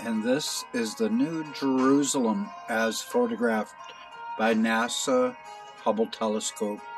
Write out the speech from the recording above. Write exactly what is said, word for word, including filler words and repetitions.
and this is the New Jerusalem as photographed by NASA Hubble telescope.